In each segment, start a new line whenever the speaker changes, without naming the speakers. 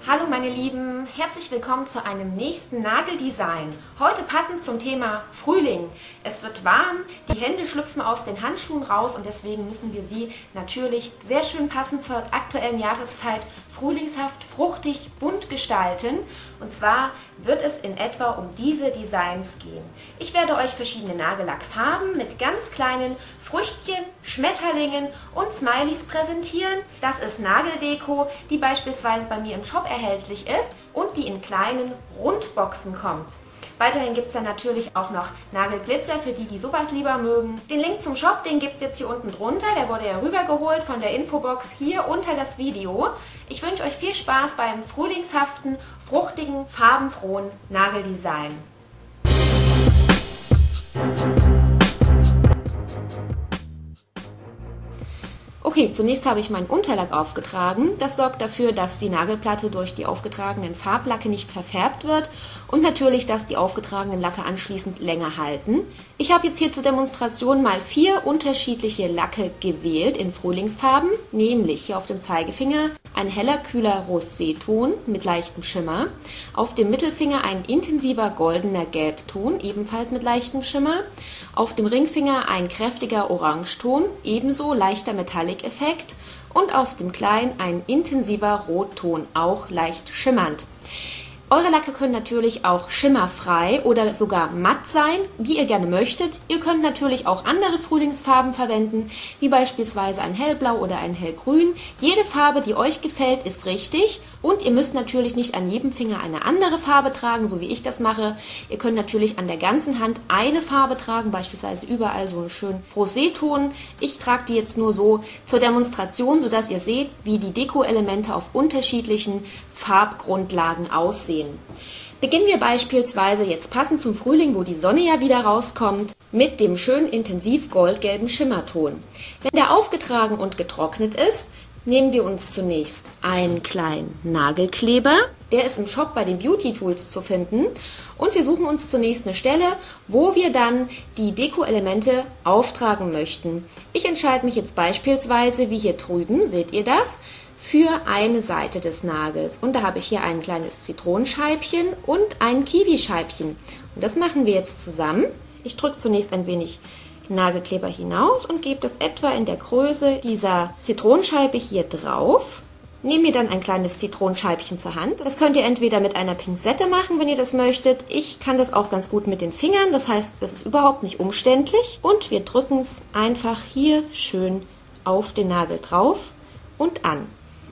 Hallo meine Lieben, herzlich willkommen zu einem nächsten Nageldesign. Heute passend zum Thema Frühling. Es wird warm, die Hände schlüpfen aus den Handschuhen raus und deswegen müssen wir sie natürlich sehr schön passend zur aktuellen Jahreszeit frühlingshaft, fruchtig, bunt gestalten. Und zwar wird es in etwa um diese Designs gehen. Ich werde euch verschiedene Nagellackfarben mit ganz kleinen Früchtchen, Schmetterlingen und Smileys präsentieren. Das ist Nageldeko, die beispielsweise bei mir im Shop erhältlich ist und die in kleinen Rundboxen kommt. Weiterhin gibt es dann natürlich auch noch Nagelglitzer für die, die sowas lieber mögen. Den Link zum Shop, den gibt es jetzt hier unten drunter. Der wurde ja rübergeholt von der Infobox hier unter das Video. Ich wünsche euch viel Spaß beim frühlingshaften, fruchtigen, farbenfrohen Nageldesign. Okay, zunächst habe ich meinen Unterlack aufgetragen. Das sorgt dafür, dass die Nagelplatte durch die aufgetragenen Farblacke nicht verfärbt wird und natürlich, dass die aufgetragenen Lacke anschließend länger halten. Ich habe jetzt hier zur Demonstration mal 4 unterschiedliche Lacke gewählt in Frühlingsfarben, nämlich hier auf dem Zeigefinger ein heller, kühler Roséton mit leichtem Schimmer, auf dem Mittelfinger ein intensiver goldener Gelbton, ebenfalls mit leichtem Schimmer, auf dem Ringfinger ein kräftiger Orangeton, ebenso leichter Metallic-Effekt und auf dem kleinen ein intensiver Rotton, auch leicht schimmernd. Eure Lacke können natürlich auch schimmerfrei oder sogar matt sein, wie ihr gerne möchtet. Ihr könnt natürlich auch andere Frühlingsfarben verwenden, wie beispielsweise ein hellblau oder ein hellgrün. Jede Farbe, die euch gefällt, ist richtig und ihr müsst natürlich nicht an jedem Finger eine andere Farbe tragen, so wie ich das mache. Ihr könnt natürlich an der ganzen Hand eine Farbe tragen, beispielsweise überall so einen schönen Roséton. Ich trage die jetzt nur so zur Demonstration, sodass ihr seht, wie die Deko-Elemente auf unterschiedlichen Farbgrundlagen aussehen. Beginnen wir beispielsweise jetzt passend zum Frühling, wo die Sonne ja wieder rauskommt, mit dem schönen intensiv goldgelben Schimmerton. Wenn der aufgetragen und getrocknet ist, nehmen wir uns zunächst einen kleinen Nagelkleber. Der ist im Shop bei den Beauty Tools zu finden. Und wir suchen uns zunächst eine Stelle, wo wir dann die Deko-Elemente auftragen möchten. Ich entscheide mich jetzt beispielsweise, wie hier drüben, seht ihr das, für eine Seite des Nagels. Und da habe ich hier ein kleines Zitronenscheibchen und ein Kiwischeibchen. Und das machen wir jetzt zusammen. Ich drücke zunächst ein wenig Nagelkleber hinaus und gebe das etwa in der Größe dieser Zitronenscheibe hier drauf. Nehme mir dann ein kleines Zitronenscheibchen zur Hand. Das könnt ihr entweder mit einer Pinzette machen, wenn ihr das möchtet. Ich kann das auch ganz gut mit den Fingern. Das heißt, das ist überhaupt nicht umständlich. Und wir drücken es einfach hier schön auf den Nagel drauf und an.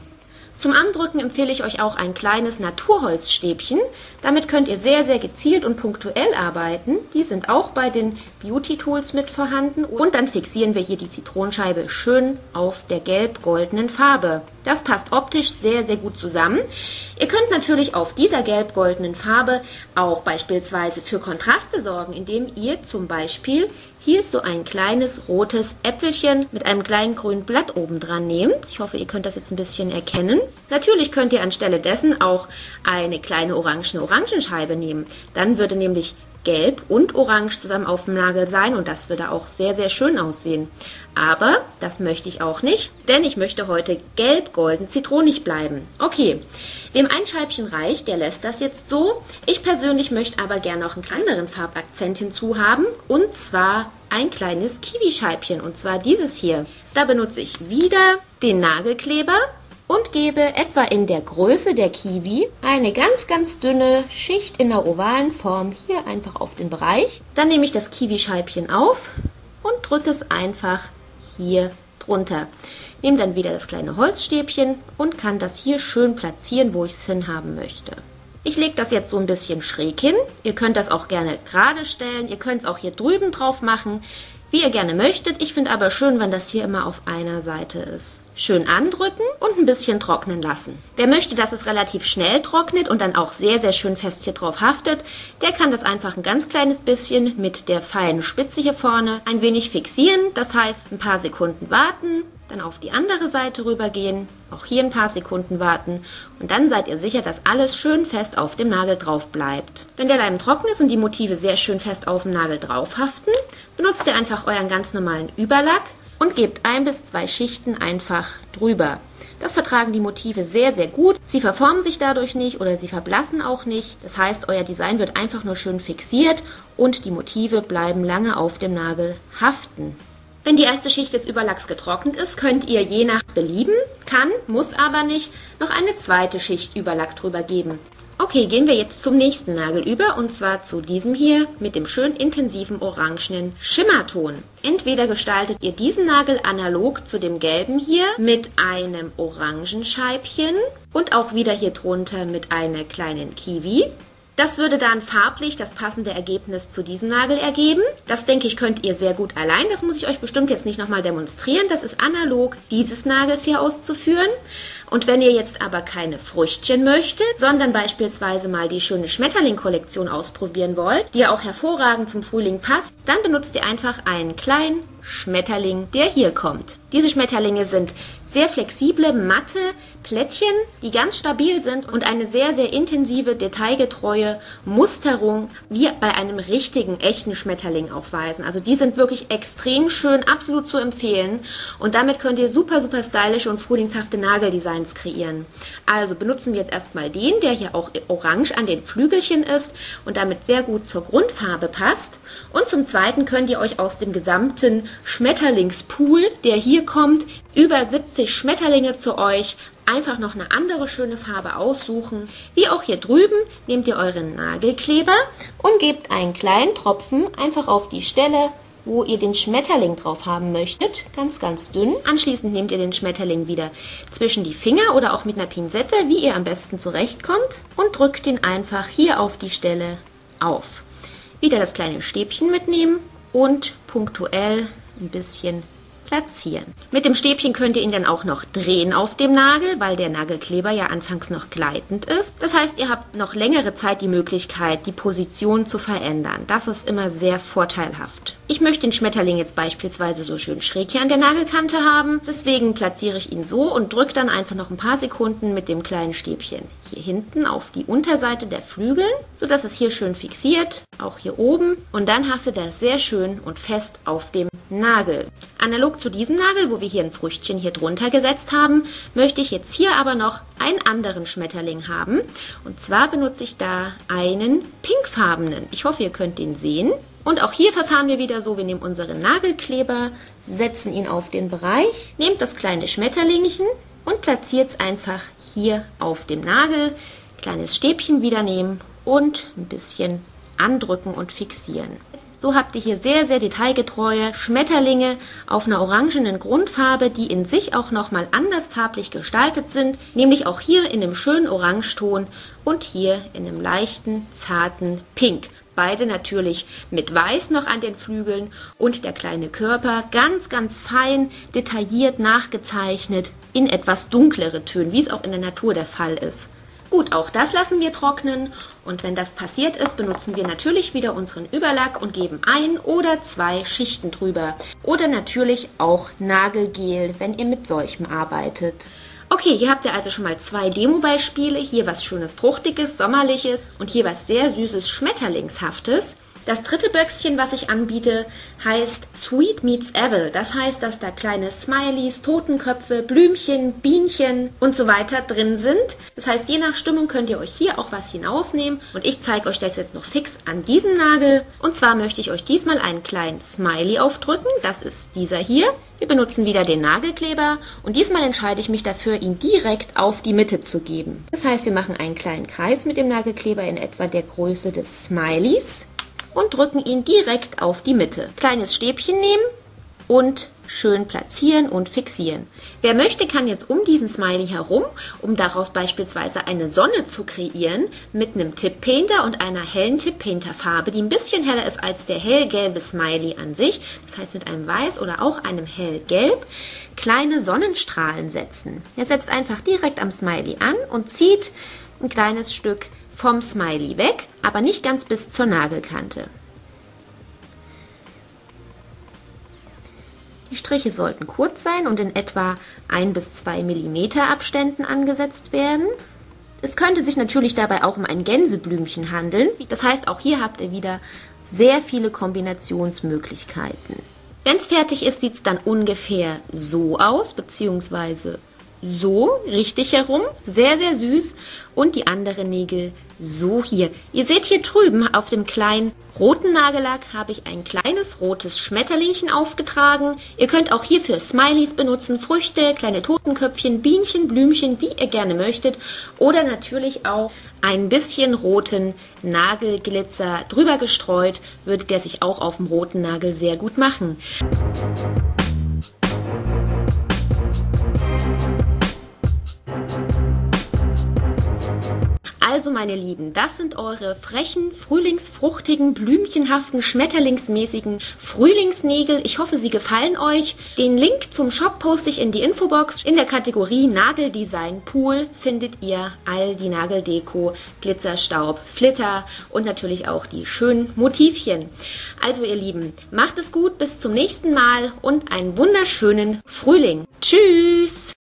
Zum Andrücken empfehle ich euch auch ein kleines Naturholzstäbchen. Damit könnt ihr sehr, sehr gezielt und punktuell arbeiten. Die sind auch bei den Beauty Tools mit vorhanden. Und dann fixieren wir hier die Zitronenscheibe schön auf der gelb-goldenen Farbe. Das passt optisch sehr, sehr gut zusammen. Ihr könnt natürlich auf dieser gelb-goldenen Farbe auch beispielsweise für Kontraste sorgen, indem ihr zum Beispiel hier so ein kleines rotes Äpfelchen mit einem kleinen grünen Blatt oben dran nehmt. Ich hoffe, ihr könnt das jetzt ein bisschen erkennen. Natürlich könnt ihr anstelle dessen auch eine kleine orangene Orangenscheibe nehmen. Dann würde nämlich Gelb und Orange zusammen auf dem Nagel sein und das würde auch sehr, sehr schön aussehen. Aber das möchte ich auch nicht, denn ich möchte heute gelb-golden zitronig bleiben. Okay, wem ein Scheibchen reicht, der lässt das jetzt so. Ich persönlich möchte aber gerne noch einen kleineren Farbakzent hinzu haben und zwar ein kleines Kiwischeibchen und zwar dieses hier. Da benutze ich wieder den Nagelkleber und gebe etwa in der Größe der Kiwi eine ganz, ganz dünne Schicht in der ovalen Form hier einfach auf den Bereich. Dann nehme ich das Kiwischeibchen auf und drücke es einfach hier drunter. Nehme dann wieder das kleine Holzstäbchen und kann das hier schön platzieren, wo ich es hinhaben möchte. Ich lege das jetzt so ein bisschen schräg hin. Ihr könnt das auch gerne gerade stellen. Ihr könnt es auch hier drüben drauf machen, wie ihr gerne möchtet. Ich finde aber schön, wenn das hier immer auf einer Seite ist. Schön andrücken und ein bisschen trocknen lassen. Wer möchte, dass es relativ schnell trocknet und dann auch sehr, sehr schön fest hier drauf haftet, der kann das einfach ein ganz kleines bisschen mit der feinen Spitze hier vorne ein wenig fixieren. Das heißt, ein paar Sekunden warten, dann auf die andere Seite rübergehen, auch hier ein paar Sekunden warten und dann seid ihr sicher, dass alles schön fest auf dem Nagel drauf bleibt. Wenn der Leim trocken ist und die Motive sehr schön fest auf dem Nagel drauf haften, benutzt ihr einfach euren ganz normalen Überlack und gebt 1 bis 2 Schichten einfach drüber. Das vertragen die Motive sehr, sehr gut. Sie verformen sich dadurch nicht oder sie verblassen auch nicht. Das heißt, euer Design wird einfach nur schön fixiert und die Motive bleiben lange auf dem Nagel haften. Wenn die erste Schicht des Überlacks getrocknet ist, könnt ihr je nach Belieben, kann, muss aber nicht, noch eine zweite Schicht Überlack drüber geben. Okay, gehen wir jetzt zum nächsten Nagel über und zwar zu diesem hier mit dem schön intensiven orangenen Schimmerton. Entweder gestaltet ihr diesen Nagel analog zu dem gelben hier mit einem Orangenscheibchen und auch wieder hier drunter mit einer kleinen Kiwi. Das würde dann farblich das passende Ergebnis zu diesem Nagel ergeben. Das, denke ich, könnt ihr sehr gut allein. Das muss ich euch bestimmt jetzt nicht nochmal demonstrieren. Das ist analog dieses Nagels hier auszuführen. Und wenn ihr jetzt aber keine Früchtchen möchtet, sondern beispielsweise mal die schöne Schmetterling-Kollektion ausprobieren wollt, die ja auch hervorragend zum Frühling passt, dann benutzt ihr einfach einen kleinen Schmetterling, der hier kommt. Diese Schmetterlinge sind sehr flexible, matte Plättchen, die ganz stabil sind und eine sehr, sehr intensive, detailgetreue Musterung wie bei einem richtigen, echten Schmetterling aufweisen. Also die sind wirklich extrem schön, absolut zu empfehlen und damit könnt ihr super, super stylische und frühlingshafte Nageldesigns kreieren. Also benutzen wir jetzt erstmal den, der hier auch orange an den Flügelchen ist und damit sehr gut zur Grundfarbe passt. Und zum Zweiten könnt ihr euch aus dem gesamten Schmetterlingspool, der hier kommt, über 70 Schmetterlinge zu euch, einfach noch eine andere schöne Farbe aussuchen. Wie auch hier drüben nehmt ihr euren Nagelkleber und gebt einen kleinen Tropfen einfach auf die Stelle, wo ihr den Schmetterling drauf haben möchtet, ganz, ganz dünn. Anschließend nehmt ihr den Schmetterling wieder zwischen die Finger oder auch mit einer Pinzette, wie ihr am besten zurechtkommt und drückt ihn einfach hier auf die Stelle auf. Wieder das kleine Stäbchen mitnehmen und punktuell ein bisschen platzieren. Mit dem Stäbchen könnt ihr ihn dann auch noch drehen auf dem Nagel, weil der Nagelkleber ja anfangs noch gleitend ist. Das heißt, ihr habt noch längere Zeit die Möglichkeit, die Position zu verändern. Das ist immer sehr vorteilhaft. Ich möchte den Schmetterling jetzt beispielsweise so schön schräg hier an der Nagelkante haben. Deswegen platziere ich ihn so und drücke dann einfach noch ein paar Sekunden mit dem kleinen Stäbchen hier hinten auf die Unterseite der Flügel, sodass es hier schön fixiert, auch hier oben. Und dann haftet er sehr schön und fest auf dem Nagel. Analog zu diesem Nagel, wo wir hier ein Früchtchen hier drunter gesetzt haben, möchte ich jetzt hier aber noch einen anderen Schmetterling haben. Und zwar benutze ich da einen pinkfarbenen. Ich hoffe, ihr könnt den sehen. Und auch hier verfahren wir wieder so, wir nehmen unseren Nagelkleber, setzen ihn auf den Bereich, nehmt das kleine Schmetterlingchen und platziert es einfach hier auf dem Nagel. Kleines Stäbchen wieder nehmen und ein bisschen andrücken und fixieren. So habt ihr hier sehr, sehr detailgetreue Schmetterlinge auf einer orangenen Grundfarbe, die in sich auch nochmal anders farblich gestaltet sind, nämlich auch hier in einem schönen Orangeton und hier in einem leichten, zarten Pink. Beide natürlich mit Weiß noch an den Flügeln und der kleine Körper ganz, ganz fein, detailliert nachgezeichnet in etwas dunklere Töne, wie es auch in der Natur der Fall ist. Gut, auch das lassen wir trocknen und wenn das passiert ist, benutzen wir natürlich wieder unseren Überlack und geben 1 oder 2 Schichten drüber. Oder natürlich auch Nagelgel, wenn ihr mit solchem arbeitet. Okay, hier habt ihr also schon mal 2 Demo-Beispiele. Hier was schönes, fruchtiges, sommerliches und hier was sehr süßes, schmetterlingshaftes. Das dritte Böckschen, was ich anbiete, heißt Sweet Meets Evil. Das heißt, dass da kleine Smileys, Totenköpfe, Blümchen, Bienchen und so weiter drin sind. Das heißt, je nach Stimmung könnt ihr euch hier auch was hinausnehmen. Und ich zeige euch das jetzt noch fix an diesem Nagel. Und zwar möchte ich euch diesmal einen kleinen Smiley aufdrücken. Das ist dieser hier. Wir benutzen wieder den Nagelkleber und diesmal entscheide ich mich dafür, ihn direkt auf die Mitte zu geben. Das heißt, wir machen einen kleinen Kreis mit dem Nagelkleber in etwa der Größe des Smileys und drücken ihn direkt auf die Mitte. Kleines Stäbchen nehmen und schön platzieren und fixieren. Wer möchte, kann jetzt um diesen Smiley herum, um daraus beispielsweise eine Sonne zu kreieren, mit einem Tip Painter und einer hellen Tip Painter Farbe, die ein bisschen heller ist als der hellgelbe Smiley an sich, das heißt mit einem Weiß oder auch einem hellgelb, kleine Sonnenstrahlen setzen. Er setzt einfach direkt am Smiley an und zieht ein kleines Stück vom Smiley weg, aber nicht ganz bis zur Nagelkante. Die Striche sollten kurz sein und in etwa 1 bis 2 mm Abständen angesetzt werden. Es könnte sich natürlich dabei auch um ein Gänseblümchen handeln. Das heißt, auch hier habt ihr wieder sehr viele Kombinationsmöglichkeiten. Wenn es fertig ist, sieht es dann ungefähr so aus, beziehungsweise so, richtig herum, sehr, sehr süß. Und die anderen Nägel so hier. Ihr seht hier drüben auf dem kleinen roten Nagellack habe ich ein kleines rotes Schmetterlingchen aufgetragen. Ihr könnt auch hierfür Smileys benutzen, Früchte, kleine Totenköpfchen, Bienchen, Blümchen, wie ihr gerne möchtet. Oder natürlich auch ein bisschen roten Nagelglitzer drüber gestreut, würde der sich auch auf dem roten Nagel sehr gut machen. Also meine Lieben, das sind eure frechen, frühlingsfruchtigen, blümchenhaften, schmetterlingsmäßigen Frühlingsnägel. Ich hoffe, sie gefallen euch. Den Link zum Shop poste ich in die Infobox. In der Kategorie Nageldesign Pool findet ihr all die Nageldeko, Glitzerstaub, Flitter und natürlich auch die schönen Motivchen. Also ihr Lieben, macht es gut, bis zum nächsten Mal und einen wunderschönen Frühling. Tschüss!